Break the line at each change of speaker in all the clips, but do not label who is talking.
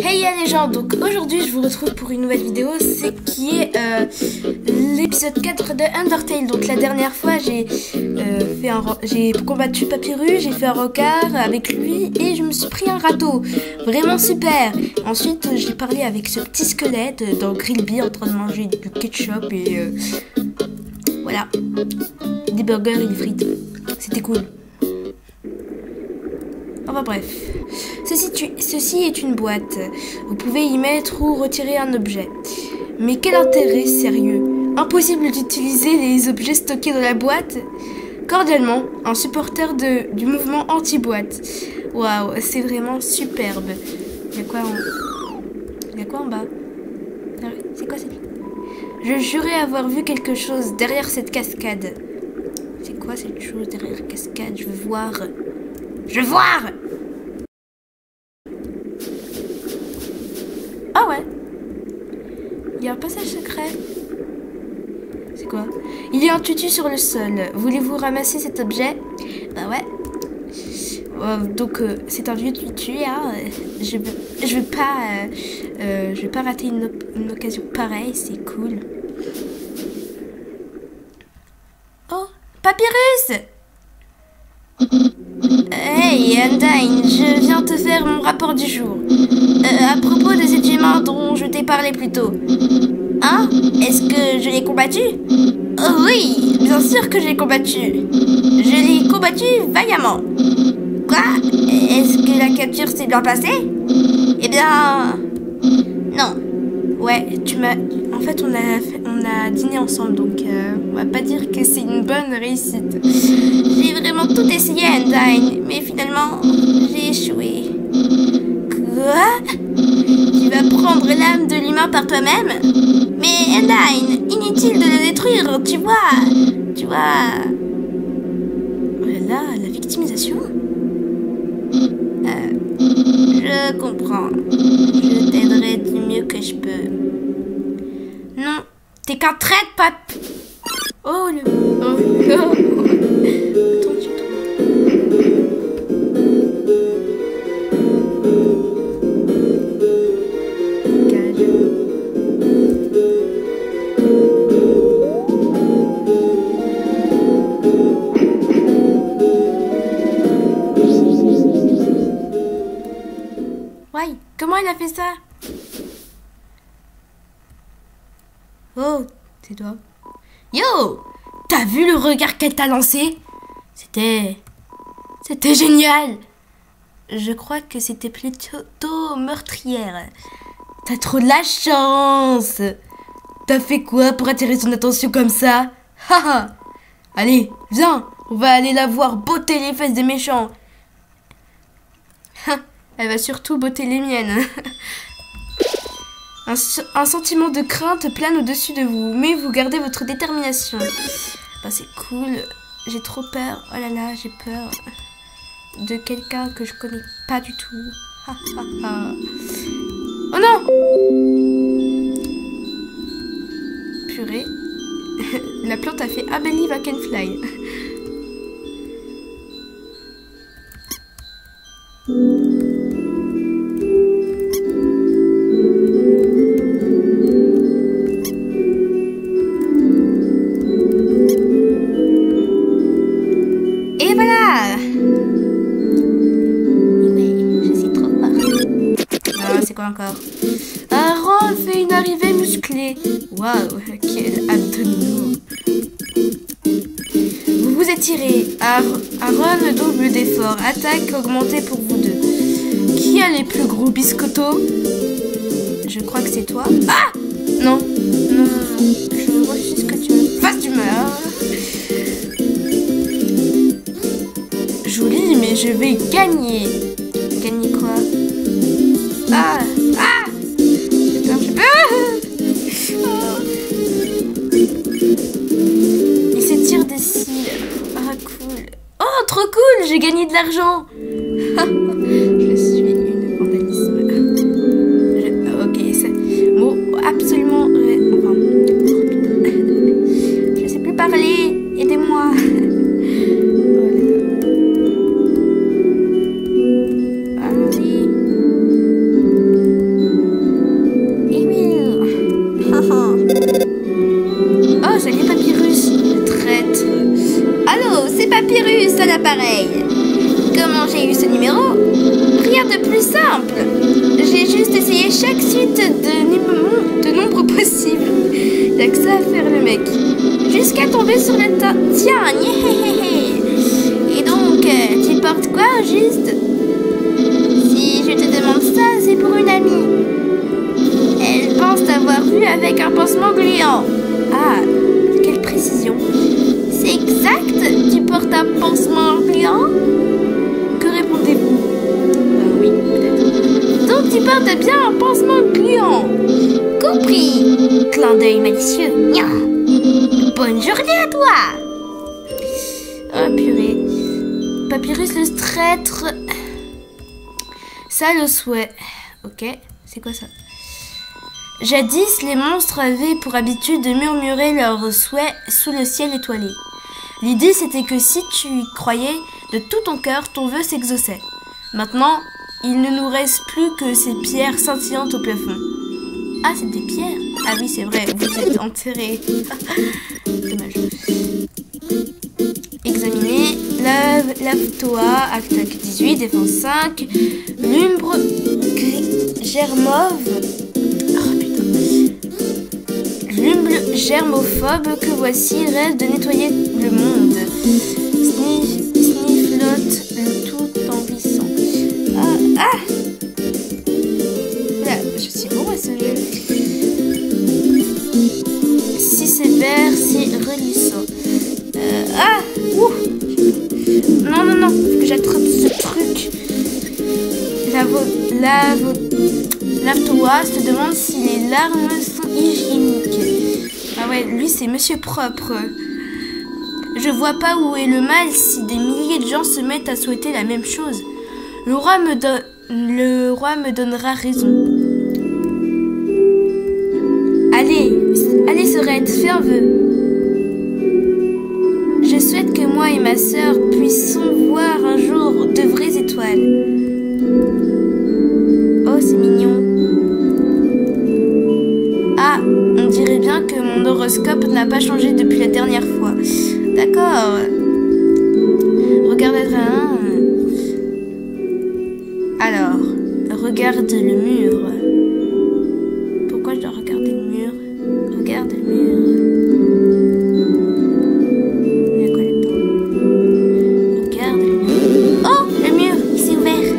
Hey les gens, donc aujourd'hui je vous retrouve pour une nouvelle vidéo, c'est qui est l'épisode 4 de Undertale. Donc la dernière fois j'ai combattu Papyrus, j'ai fait un rocard avec lui et je me suis pris un râteau. Vraiment super. Ensuite j'ai parlé avec ce petit squelette dans Grillby en train de manger du ketchup et voilà, des burgers et des frites. C'était cool. Enfin bref, ceci est une boîte. Vous pouvez y mettre ou retirer un objet. Mais quel intérêt, sérieux? Impossible d'utiliser les objets stockés dans la boîte? Cordialement, un supporter du mouvement anti-boîte. Waouh, c'est vraiment superbe. Il y a quoi en bas? C'est quoi ça? Je jurais avoir vu quelque chose derrière cette cascade. C'est quoi cette chose derrière la cascade? Je veux voir. Je veux voir! Ah ouais. Il y a un passage secret. C'est quoi? Il y a un tutu sur le sol. Voulez-vous ramasser cet objet? Bah ouais. Donc c'est un vieux tutu, hein. Je veux pas rater une occasion pareille, c'est cool. Oh, Papyrus! Hey, Undyne, je viens te faire mon rapport du jour. À propos de cet humain dont je t'ai parlé plus tôt. Hein? Est-ce que je l'ai combattu? Oh oui, bien sûr que je l'ai combattu. Je l'ai combattu vaillamment. Quoi? Est-ce que la capture s'est bien passée? Eh bien... non. Ouais, en fait, on a dîné ensemble, donc on va pas dire que c'est une bonne réussite. J'ai vraiment tout essayé, Undyne, mais finalement, j'ai échoué. Quoi? Tu vas prendre l'âme de l'humain par toi-même? Mais Undyne, inutile de le détruire, tu vois. Oh là là, la victimisation. Je comprends. Je t'aiderai du mieux que je peux. Non, t'es qu'un traître, Pap. Oh, Attends, tu ouais, comment il a fait ça? Oh, c'est toi. Yo! T'as vu le regard qu'elle t'a lancé? C'était génial! Je crois que c'était plutôt meurtrière. T'as trop de la chance! T'as fait quoi pour attirer son attention comme ça? Haha! Allez, viens! On va aller la voir botter les fesses des méchants. Elle va surtout botter les miennes. Un sentiment de crainte plane au-dessus de vous, mais vous gardez votre détermination. Bah, c'est cool. J'ai trop peur. Oh là là, j'ai peur de quelqu'un que je connais pas du tout. Oh non! Purée. La plante a fait I believe I can fly. Encore. Aaron fait une arrivée musclée. Waouh, quel abdominaux. Vous vous étirez. Aaron double d'effort. Attaque augmentée pour vous deux. Qui a les plus gros biscottos? Je crois que c'est toi. Ah! Non. Non. Je refuse que tu me fasses du mal. Joli, mais je vais gagner. Gagner quoi? Ah! Ah! J'ai peur. Il s'étire des cils. Ah, cool. Oh, trop cool! J'ai gagné de l'argent. Je suis une vandalisme. Ok, c'est mot absolument... Enfin... Je sais plus parler. Aidez-moi. Ah oui. l'appareil. Comment j'ai eu ce numéro? Rien de plus simple. J'ai juste essayé chaque suite de nombres possibles. Y'a que ça à faire le mec. Jusqu'à tomber sur le tas. Tiens, et donc, tu portes quoi au juste? Si je te demande ça, c'est pour une amie. Elle pense t'avoir vu avec un pansement gluant. Ah, quelle précision. C'est exact? Tu portes un pansement gluant? Que répondez-vous? Oui, peut-être. Donc tu portes bien un pansement gluant. Compris. Clin d'œil malicieux. Nya. Bonne journée à toi. Oh purée. Papyrus le traître. Ça le souhait. Ok, c'est quoi ça? Jadis, les monstres avaient pour habitude de murmurer leurs souhaits sous le ciel étoilé. L'idée, c'était que si tu y croyais de tout ton cœur, ton vœu s'exauçait. Maintenant, il ne nous reste plus que ces pierres scintillantes au plafond. Ah, c'est des pierres? Ah oui, c'est vrai, vous êtes enterrés. Dommage. Examiner. Lave-toi, acte 18, défense 5. Lumbre germove. L'humble germophobe que voici rêve de nettoyer le monde. Sniflote le tout envahissant. Ah! Là, je suis bon à ce jeu. Si sévère, si reluisant. Non, faut que j'attrape ce truc. Lave-toi se demande si les larmes sont hygiéniques. Ah ouais, lui c'est Monsieur Propre. Je vois pas où est le mal si des milliers de gens se mettent à souhaiter la même chose. Le roi me donnera raison. Allez Sorette, fais un vœu. Je souhaite que moi et ma sœur puissions voir un jour de vraies étoiles. Oh, c'est mignon. Ah, on dirait bien que mon horoscope n'a pas changé depuis la dernière fois. D'accord. Regarde Alors, regarde le mur. Pourquoi je dois regarder le mur? Regarde le mur. Il y a quoi là-dedans? Regarde le mur. Oh, le mur, il s'est ouvert.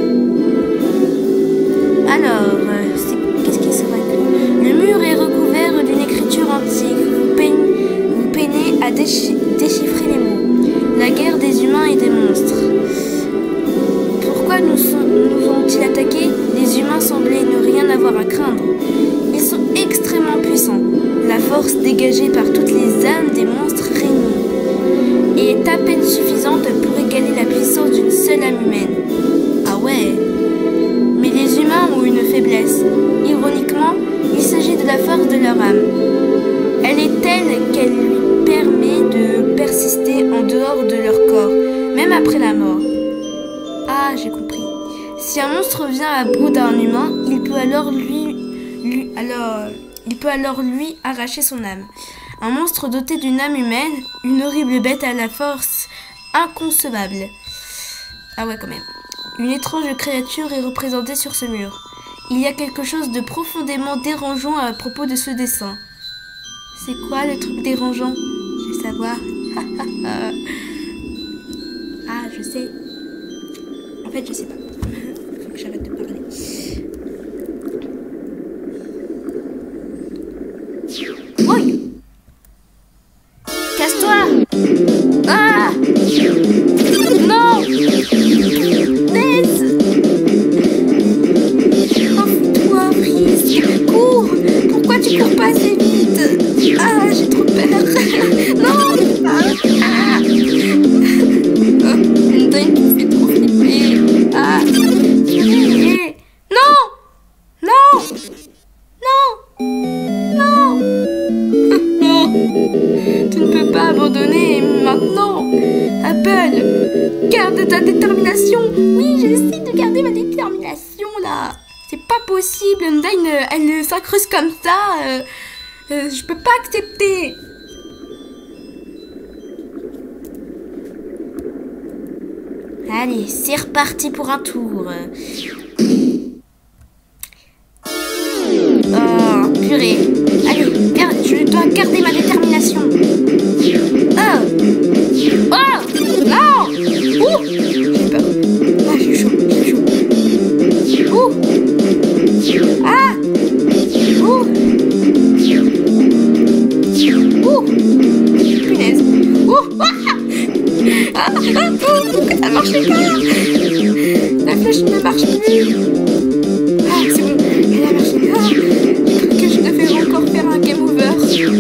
Alors, qu'est-ce qui se passe? Le mur est recouvert d'une écriture antique. Vous peinez à déchiffrer les mots. La guerre des humains et des monstres. Pourquoi nous ont-ils attaqués? Les humains semblaient ne rien avoir à craindre. Ils sont extrêmement puissants. La force dégagée par toutes les âmes des monstres réunis est à peine suffisante pour égaler la puissance d'une seule âme humaine. Ah ouais. Mais les humains ont une faiblesse. Ironiquement, il s'agit de la force de leur âme. Elle est telle qu'elle lui permet de persister en dehors de leur corps, même après la mort. Ah, j'ai compris. Si un monstre vient à bout d'un humain, il peut alors lui arracher son âme. Un monstre doté d'une âme humaine, une horrible bête à la force inconcevable. Ah ouais, quand même. Une étrange créature est représentée sur ce mur. Il y a quelque chose de profondément dérangeant à propos de ce dessin. C'est quoi le truc dérangeant? Je vais savoir. Ah, je sais. En fait, je sais pas. Faut que j'arrête de parler. Oui. Casse-toi. Ah. Non. Laisse. Enfuis-toi, Brice. Cours. Pourquoi tu cours pas assez vite? Ah, j'ai trop peur. Non. Ah. Une dingue qui me fait trop flipper. Ah. Non. Non. Non. Non. Non. Tu ne peux pas abandonner maintenant. Apple, garde ta détermination. Oui, j'essaie de garder ma détermination là. C'est pas possible. Undyne, elle s'incruste comme ça. Je peux pas accepter. Allez, c'est reparti pour un tour. Oh, purée. Allez, je dois garder ma détermination. Oh, non. Ouh, j'ai peur. Ah, j'ai chaud. Ouh. Ah. Ouh. Ouh. Punaise. Ouh. Pourquoi ça marche pas? La flèche ne marche plus. Ah, c'est bon, elle a marché. Que je devais encore faire un game over.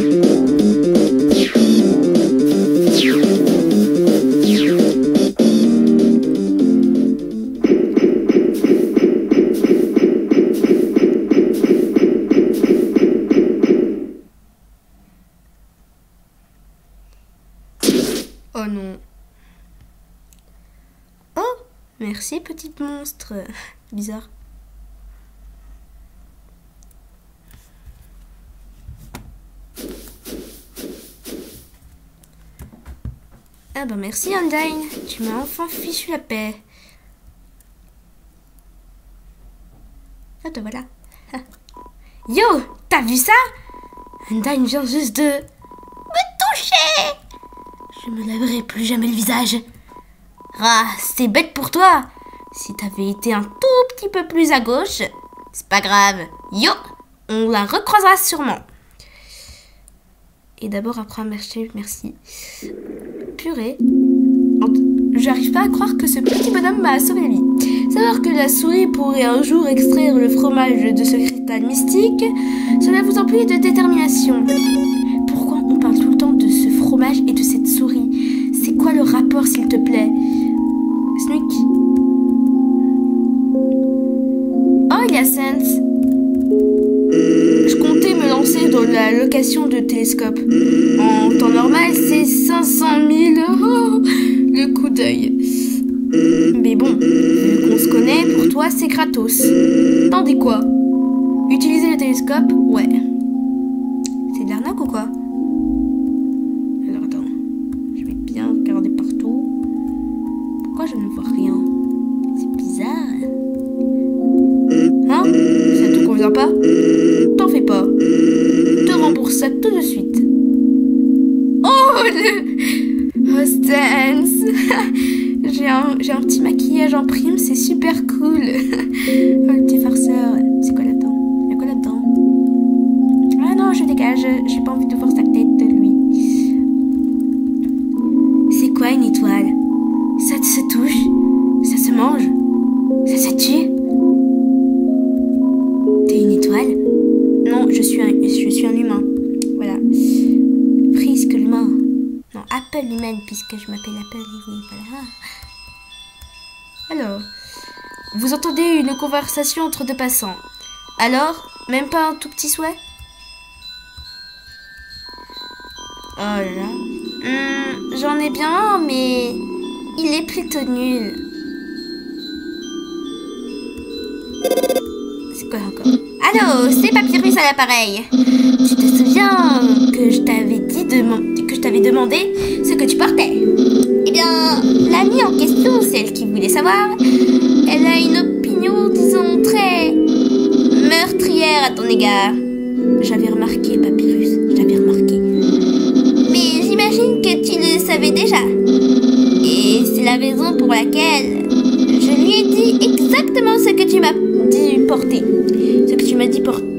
Oh non. Oh, merci petite monstre. Bizarre. Ah bah merci Undyne, tu m'as enfin fichu la paix. Ah te voilà. Yo, t'as vu ça? Undyne vient juste de me toucher. Je me laverai plus jamais le visage. Ah, c'est bête pour toi. Si t'avais été un tout petit peu plus à gauche, c'est pas grave. Yo, on la recroisera sûrement. Et d'abord après un merci. Purée. J'arrive pas à croire que ce petit bonhomme m'a sauvé la vie. Savoir que la souris pourrait un jour extraire le fromage de ce cristal mystique, cela vous emplit de détermination. Pourquoi on parle tout le temps de ce fromage et de cette souris? C'est quoi le rapport, s'il te plaît? Snook. Oh, il y a Sense. Je comptais me lancer dans la location de télescope. En temps normal, c'est 500 000 le coup d'œil. Mais bon, vu qu'on se connaît, pour toi, c'est gratos. T'en dis quoi? Utiliser le télescope? Ouais. C'est de l'arnaque ou quoi? Alors attends, je vais bien regarder partout. Pourquoi je ne vois rien? C'est bizarre. Hein? Ça te convient pas? T'en fais pas. Je te rembourse ça tout de suite. Oh, oh Stance. J'ai un petit maquillage en prime, c'est super cool. Oh, le petit farceur. C'est quoi là-dedans? Il y a quoi là-dedans? Ah non, je dégage. J'ai pas envie de voir sa tête de lui. C'est quoi une étoile? Ça se touche? Ça se mange? Ça se tue? T'es une étoile? Non, je suis un humain. Voilà. Prisque l'humain. Non, Apple humaine, puisque je m'appelle Apple. Oui, voilà. Alors, vous entendez une conversation entre deux passants. Alors, même pas un tout petit souhait? Oh là là. J'en ai bien un, mais il est plutôt nul. C'est quoi encore? Allô, c'est Papyrus à l'appareil. Tu te souviens que je t'avais demandé ce que tu portais? Eh bien, l'amie en question, celle qui voulait savoir, elle a une opinion, disons, très meurtrière à ton égard. J'avais remarqué, Papyrus, j'avais remarqué. Mais j'imagine que tu le savais déjà. Et c'est la raison pour laquelle je lui ai dit exactement ce que tu m'as dit porter. Ce que tu m'as dit porter.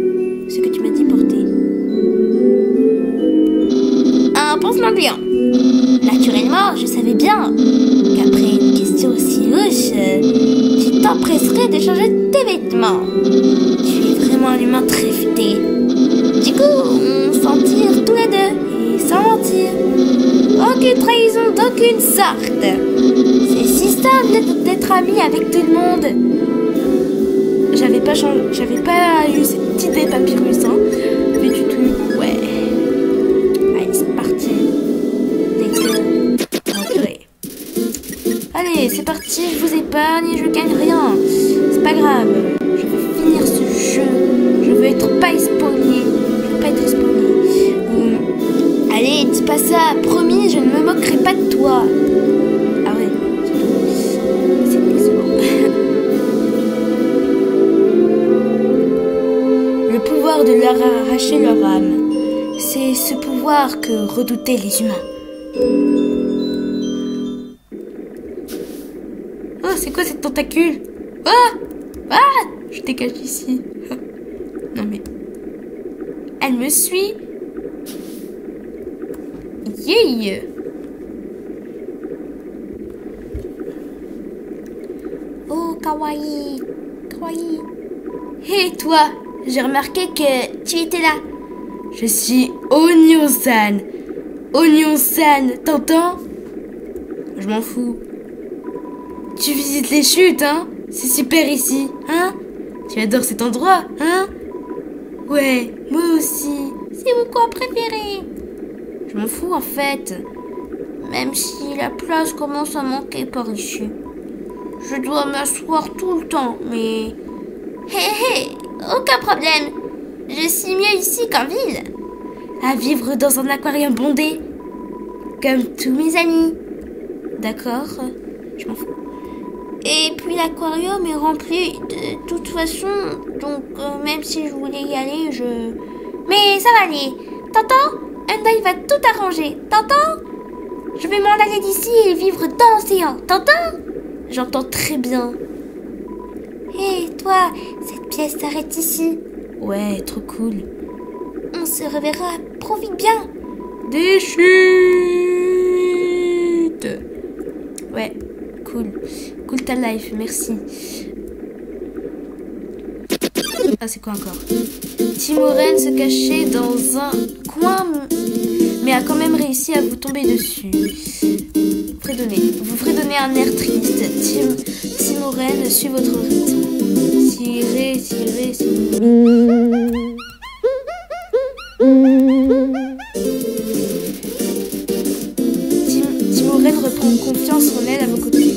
Un pansement gluant. Naturellement, je savais bien qu'après une question aussi louche, tu t'empresserais de changer tes vêtements. Tu es vraiment un humain très futé. Du coup, on s'en tire tous les deux. Et sans mentir, aucune trahison d'aucune sorte. C'est si simple d'être ami avec tout le monde. J'avais pas eu cette idée, Papyrus, hein. Pas du tout. Ouais. Allez, c'est parti. Let's go. Okay. Allez, c'est parti, je vous épargne et je gagne rien. C'est pas grave. Je vais finir ce jeu. Je veux être pas spoilé. Je veux pas être spoilé. Allez, dis pas ça. Promis, je ne me moquerai pas de toi. Ah ouais. pouvoir de leur arracher leur âme. C'est ce pouvoir que redoutaient les humains. Oh, c'est quoi cette tentacule? Ah! Ah! Je dégage d'ici. Non mais... Elle me suit. Yeah! Oh, kawaii. Kawaii. Hé, toi! J'ai remarqué que tu étais là. Je suis Oignon-san. Oignon-san, t'entends? Je m'en fous. Tu visites les chutes, hein? C'est super ici, hein? Tu adores cet endroit, hein? Ouais, moi aussi. C'est mon coin préféré. Je m'en fous en fait. Même si la place commence à manquer par ici. Je dois m'asseoir tout le temps, mais... Hé, aucun problème. Je suis mieux ici qu'en ville. À vivre dans un aquarium bondé. Comme tous mes amis. D'accord, je m'en fous. Et puis l'aquarium est rempli de toute façon. Donc même si je voulais y aller, Mais ça va aller. T'entends? Enda il va tout arranger. T'entends? Je vais m'en aller d'ici et vivre dans l'océan. T'entends? J'entends très bien. Hé, toi, cette pièce s'arrête ici. Ouais, trop cool. On se reverra. Profite bien. Des chutes. Ouais, cool. Cool ta life, merci. Ah, c'est quoi encore? Timoren se cachait dans un coin, mais a quand même réussi à vous tomber dessus. Vous fredonnez un air triste. Timoren suit votre rythme. Tirez. Timoren reprend confiance en elle à vos côtés.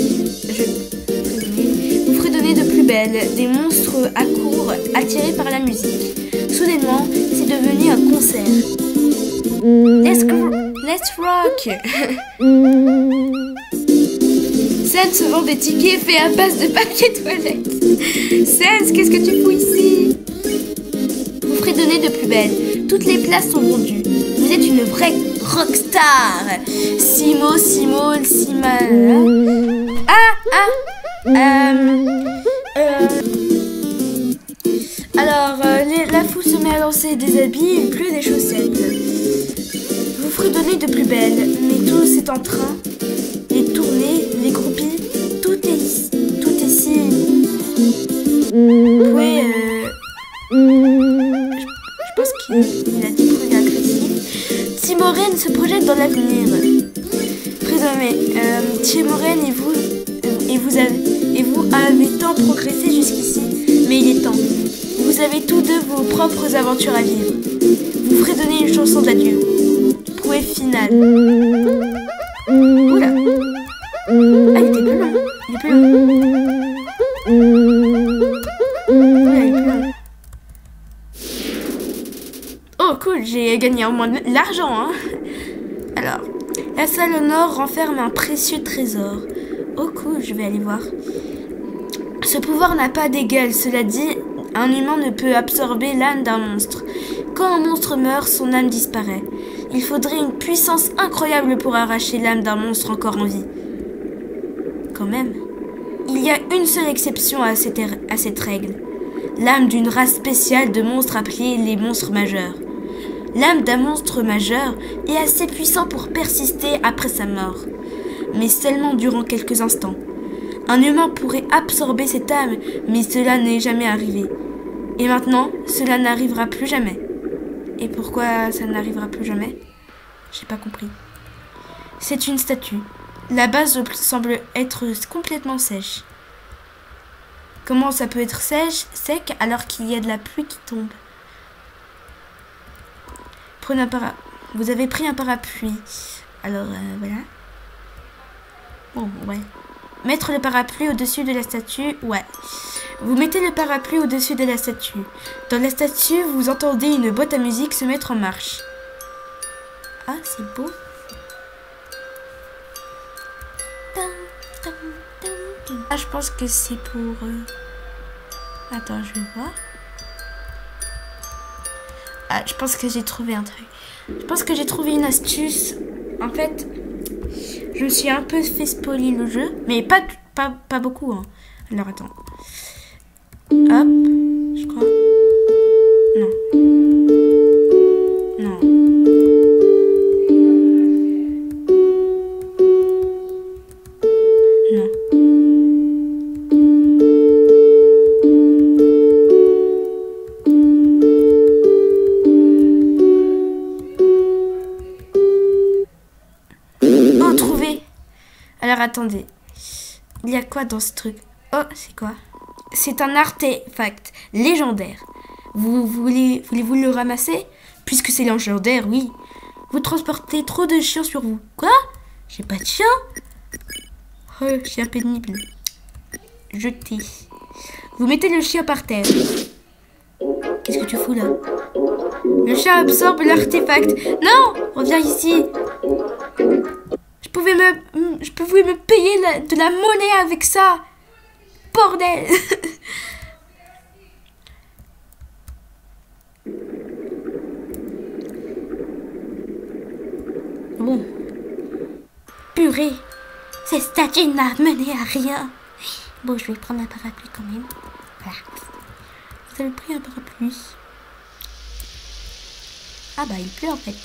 Vous fredonnez de plus belle. Des monstres accourent, attirés par la musique. Soudainement, c'est devenu un concert. Let's rock. Sans se vend des tickets, fait un passe de papier toilette. Sans, qu'est-ce que tu fous ici? Vous fredonnez de plus belle. Toutes les places sont vendues. Vous êtes une vraie rockstar. Sima. Alors, la foule se met à lancer des habits, il pleut des chaussettes. Vous fredonnez de plus belle, mais tout est en train. Les tournées, les groupies, tout est si... Vous pouvez... Je pense qu'il a dit trucs agressifs. Timoren se projette dans l'avenir. Prénommé, Timoren et vous avez tant progressé jusqu'ici, mais il est temps. Vous avez tous deux vos propres aventures à vivre. Vous fredonnez une chanson d'adieu. Prouée finale. Oula. Ah, il était plus long. Il est plus long. Oula, il est plus long. Oh, cool, j'ai gagné au moins de l'argent, hein. Alors, la salle au nord renferme un précieux trésor. Oh, cool, je vais aller voir. Ce pouvoir n'a pas d'égal, cela dit, un humain ne peut absorber l'âme d'un monstre. Quand un monstre meurt, son âme disparaît. Il faudrait une puissance incroyable pour arracher l'âme d'un monstre encore en vie. Quand même. Il y a une seule exception à cette règle. L'âme d'une race spéciale de monstres appelés les monstres majeurs. L'âme d'un monstre majeur est assez puissant pour persister après sa mort, mais seulement durant quelques instants. Un humain pourrait absorber cette âme, mais cela n'est jamais arrivé. Et maintenant, cela n'arrivera plus jamais. Et pourquoi ça n'arrivera plus jamais? J'ai pas compris. C'est une statue. La base semble être complètement sèche. Comment ça peut être sec alors qu'il y a de la pluie qui tombe? Prenez un parapluie. Vous avez pris un parapluie. Alors, voilà. Bon, ouais. Mettre le parapluie au-dessus de la statue, ouais. Vous mettez le parapluie au-dessus de la statue. Dans la statue, vous entendez une boîte à musique se mettre en marche. Ah, c'est beau. Ah, je pense que c'est pour... Attends, je vais voir. Ah, je pense que j'ai trouvé un truc. Je pense que j'ai trouvé une astuce. En fait, je me suis un peu fait spoiler le jeu. Mais pas beaucoup. Hein. Alors, attends. Hop. Je crois. Non. Non. Non. Oh, trouvé. Alors, attendez. Il y a quoi dans ce truc? Oh, c'est quoi? C'est un artefact légendaire. Voulez-vous le ramasser? Puisque c'est légendaire, oui. Vous transportez trop de chiens sur vous. Quoi? J'ai pas de chien? Oh, chien pénible. Jeté. Vous mettez le chien par terre. Qu'est-ce que tu fous là? Le chien absorbe l'artefact. Non! Reviens ici. Je pouvais me payer de la monnaie avec ça. Bordel. Bon. Purée. Cette statue n'a mené à rien. Bon, je vais prendre un parapluie quand même. Voilà. Vous avez pris un parapluie. Ah bah, il pleut en fait.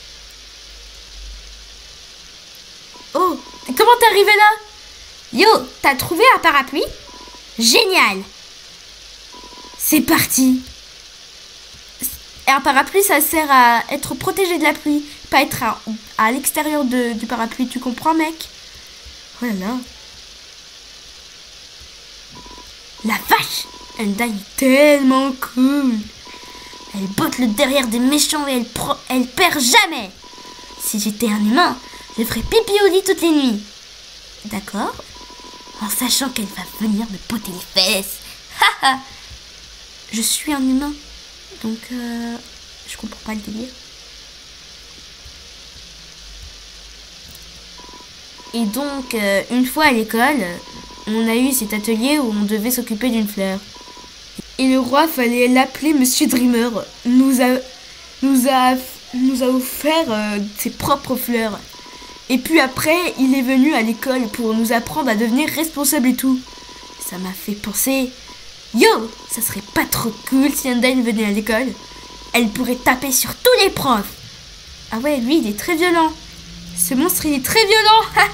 Oh, comment t'es arrivé là? Yo, t'as trouvé un parapluie? Génial. C'est parti. Et un parapluie, ça sert à être protégé de la pluie. Pas être à l'extérieur du parapluie. Tu comprends, mec? Oh là là. La vache! Undyne est tellement cool. Elle botte le derrière des méchants et elle perd jamais. Si j'étais un humain, je ferais pipi au lit toutes les nuits. D'accord? En sachant qu'elle va venir me botter les fesses. Haha. Je suis un humain. Donc, je comprends pas le délire. Et donc, une fois à l'école, on a eu cet atelier où on devait s'occuper d'une fleur. Et le roi, fallait l'appeler Monsieur Dreamer, nous a offert ses propres fleurs. Et puis après, il est venu à l'école pour nous apprendre à devenir responsables et tout. Ça m'a fait penser, yo, ça serait pas trop cool si Undyne venait à l'école. Elle pourrait taper sur tous les profs. Ah ouais, lui, il est très violent. Ce monstre, il est très violent.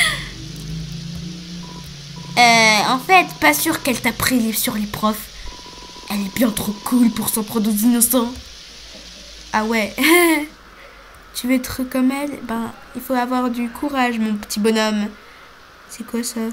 En fait, pas sûr qu'elle taperait sur les profs. Elle est bien trop cool pour s'en prendre aux innocents. Ah ouais. Tu veux être comme elle? Ben, il faut avoir du courage, mon petit bonhomme. C'est quoi ça?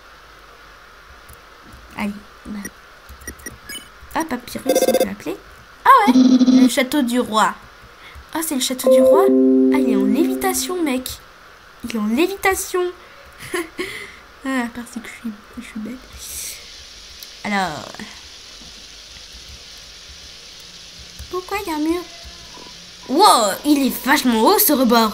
Allez. Ben. Ah, Papyrus, on peut l'appeler. Ah ouais, le château du roi. Ah, c'est le château du roi? Ah, il est en lévitation, mec. Il est en lévitation. Ah, parce que je suis bête. Alors... Pourquoi il y a un mur? Wow, il est vachement haut ce rebord.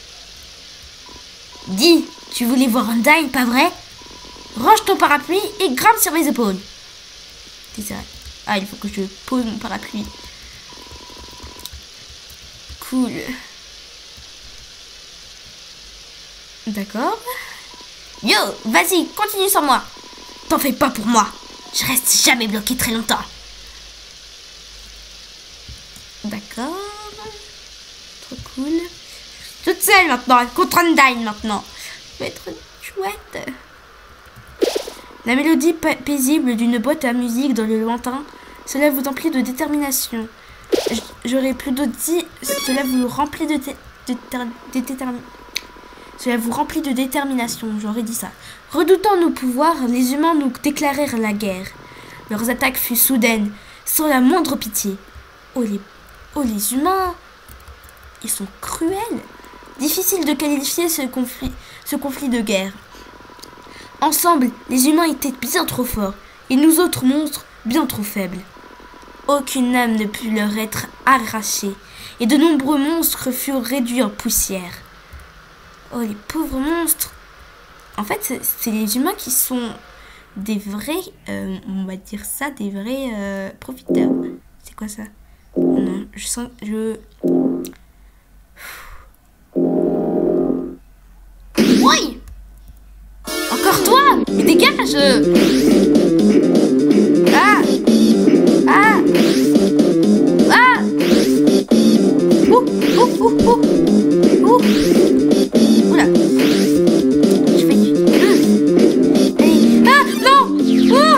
Dis, tu voulais voir Undyne, pas vrai? Range ton parapluie et grimpe sur mes épaules. C'est vrai. Ah, il faut que je pose mon parapluie. Cool. D'accord. Yo, vas-y, continue sans moi. T'en fais pas pour moi. Je reste jamais bloqué très longtemps. D'accord. Trop cool. Toute seule maintenant, contre Undyne maintenant. Je vais être chouette. La mélodie paisible d'une boîte à musique dans le lointain, cela vous emplit de détermination. J'aurais plutôt dit, cela vous remplit cela vous remplit de détermination, j'aurais dit ça. Redoutant nos pouvoirs, les humains nous déclarèrent la guerre. Leurs attaques furent soudaines, sans la moindre pitié. Oh les humains, ils sont cruels. Difficile de qualifier ce conflit de guerre. Ensemble, les humains étaient bien trop forts, et nous autres monstres bien trop faibles. Aucune âme ne put leur être arrachée, et de nombreux monstres furent réduits en poussière. Oh, les pauvres monstres! En fait, c'est les humains qui sont des vrais, on va dire ça, des vrais profiteurs. C'est quoi ça? Non, je sens... Oui! Encore toi! Mais dégage! Ah! Ah! Ah! Ouh! Ouh! Ouh! Ouh! Ouh! Oula! Je fais... Allez! Ah! Non! Oh!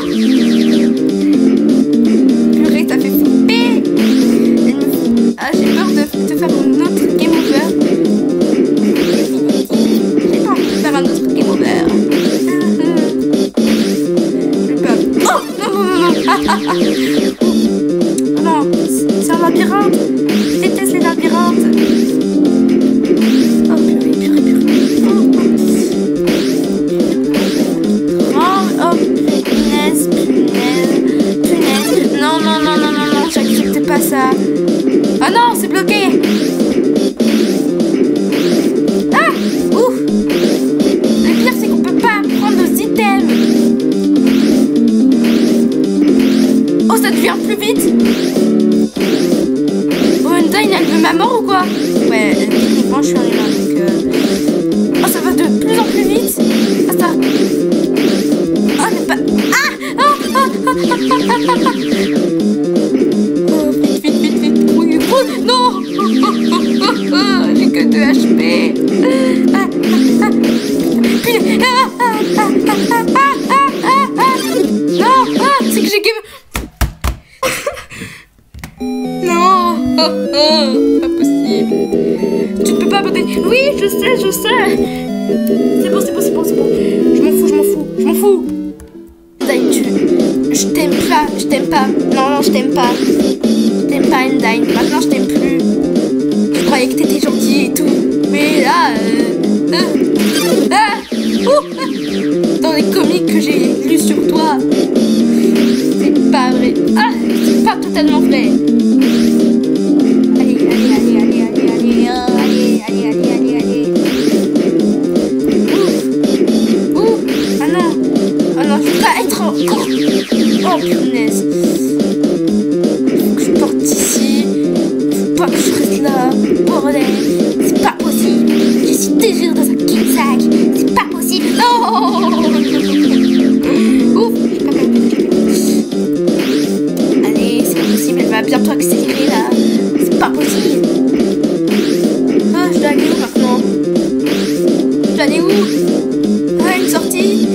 Purée, ça fait flipper! Ah, j'ai peur de faire une autre game over. J'ai pas envie de faire un autre game over. J'ai peur. Oh! Non, non, non, non! Ah, ah, ah. Oh, non, c'est un labyrinthe. Je déteste les labyrinthes. Oh, purée, purée, purée. Oh, punaise, punaise, punaise. Non, non, non, non, non, non, j'accepte pas ça. Ah non, c'est bloqué. Ah, ouf. Le pire, c'est qu'on peut pas prendre nos items. Oh, ça devient plus vite. Oh, Undyne, elle veut ma mort ou quoi? Ouais, techniquement, je suis un humain, donc... Oh, ça va de plus en plus vite. Ah, ça... Oh, mais pas... Ah, ah, ah, ah, ah, ah, ah, ah. Oh, vite, vite, vite, vite. Oui, oui. Non. J'ai que 2 HP. Ah, ah, ah. Puis... Ah, ah, ah, ah, ah, ah, ah, ah. Non, ah, c'est que j'ai game... Non. Pas possible. Tu ne peux pas abandonner. Oui, je sais, je sais. C'est bon, c'est bon, c'est bon, c'est bon. Je m'en fous, je m'en fous, je m'en fous. Undyne, je t'aime pas, je t'aime pas. Non, non, je t'aime pas. Je t'aime pas, Undyne. Maintenant, je t'aime plus. Je croyais que t'étais gentil et tout. Mais là... Dans les comics que j'ai lus sur toi, c'est pas vrai. Ah, c'est pas totalement vrai. Allez, allez, allez, allez, allez, allez, allez, allez, allez, allez, allez. Ouh, ah non, oh non, je veux pas être encore. Oh punaise. Faut que je parte d'ici. Faut pas que je reste là. Bordel, c'est pas possible. Je suis toujours dans un cul-de-sac. C'est pas possible. Non. Ouf, j'ai pas calculé. Allez, c'est pas possible. Elle va bientôt accélérer là. C'est pas possible. Ah, je dois aller où maintenant? Je dois aller où? Ah, une sortie.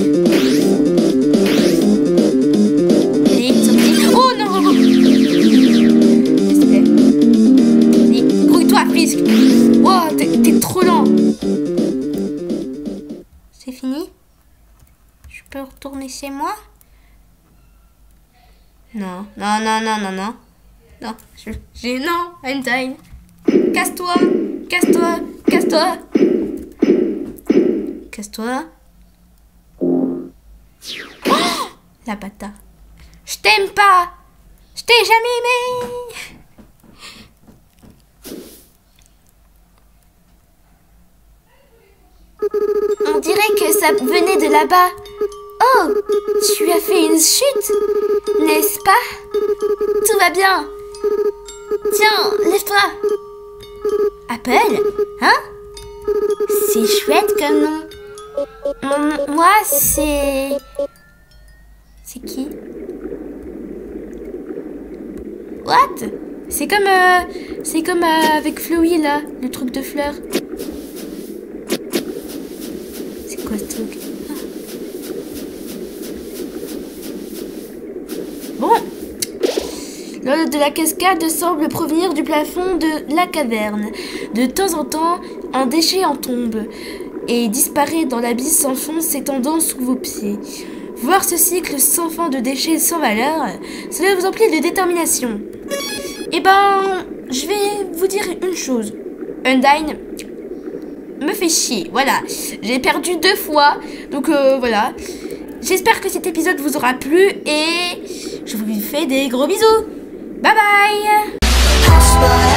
Allez, une sortie. Oh non! S'il te plaît. Allez, grouille-toi, Frisk. Oh, t'es trop lent. C'est fini? Je peux retourner chez moi? Non, non, non, non, non, non. Non, non, Undyne. Casse-toi, casse-toi, casse-toi. Casse-toi. Oh, la bâtard. Je t'aime pas. Je t'ai jamais aimé. On dirait que ça venait de là-bas. Oh, tu as fait une chute, n'est-ce pas? Tout va bien. Tiens, lève-toi. Apple, hein? C'est chouette comme nom. Moi, c'est... C'est qui? What? C'est comme avec Flowey, là, le truc de fleurs. C'est quoi ce truc? Bon. L'eau de la cascade semble provenir du plafond de la caverne. De temps en temps, un déchet en tombe et disparaît dans l'abysse sans fond s'étendant sous vos pieds. Voir ce cycle sans fin de déchets sans valeur, cela vous emplit de détermination. Eh ben, je vais vous dire une chose. Undyne me fait chier, voilà. J'ai perdu 2 fois, donc voilà. J'espère que cet épisode vous aura plu et je vous fais des gros bisous. Bye bye.